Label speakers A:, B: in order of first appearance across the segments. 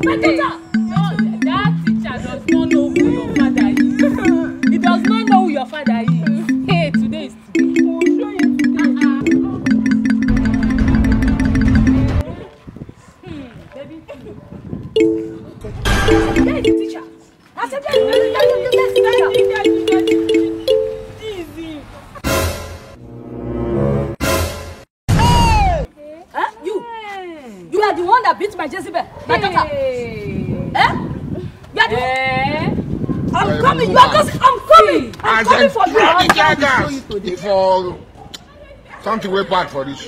A: My daughter! No, that teacher does not know who your father is. He does not know who your father is. Hey, today is today. We'll show you today. Baby. Where is the teacher? I said, easy. Huh? You are the one that beat my Jezebel, my daughter. You are the one. I'm coming. You are just. I'm coming. I'm coming for you.
B: I'm show you today. For something way bad for this.
A: You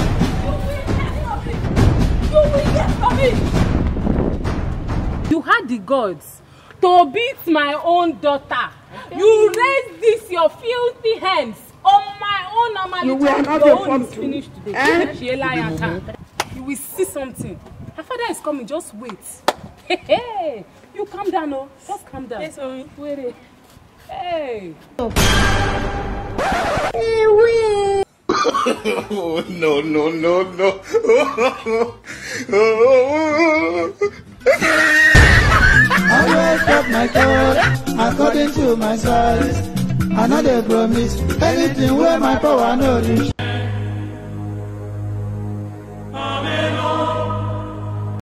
A: will get from me. You had the gods to beat my own daughter. You raised this your filthy hands on my own normal.
C: You will not
A: your own
C: be
A: is finished today. You will see something. Her father is coming. Just wait. Hey, you calm down, oh. Just calm down. Yes, mommy. Wait. Hey.
B: Oh, no.
D: I wake up my God according to my size. I know they promise anything where my power no reach.